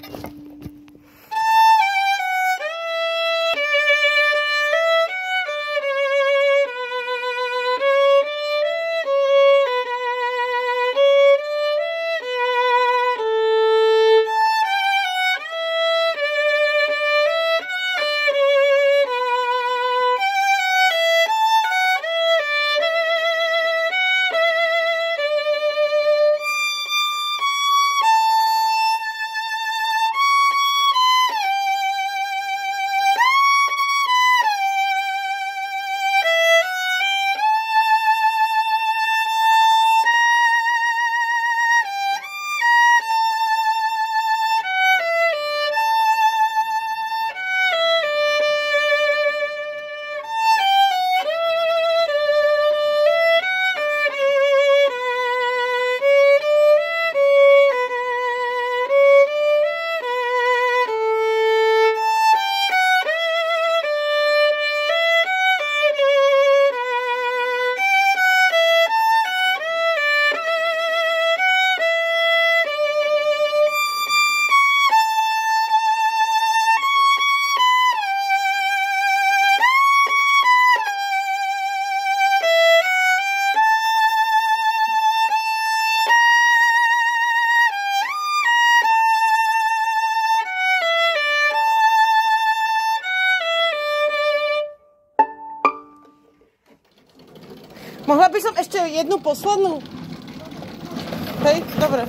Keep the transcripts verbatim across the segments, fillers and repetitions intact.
Mohla by som ešte jednu poslednú? Hej, dobre.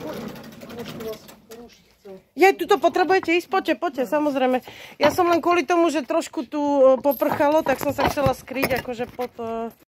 Jej, tuto potrebujete ísť? Poďte, poďte, samozrejme. Ja som len kvôli tomu, že trošku tu poprchalo, tak som sa chcela skryť akože pod...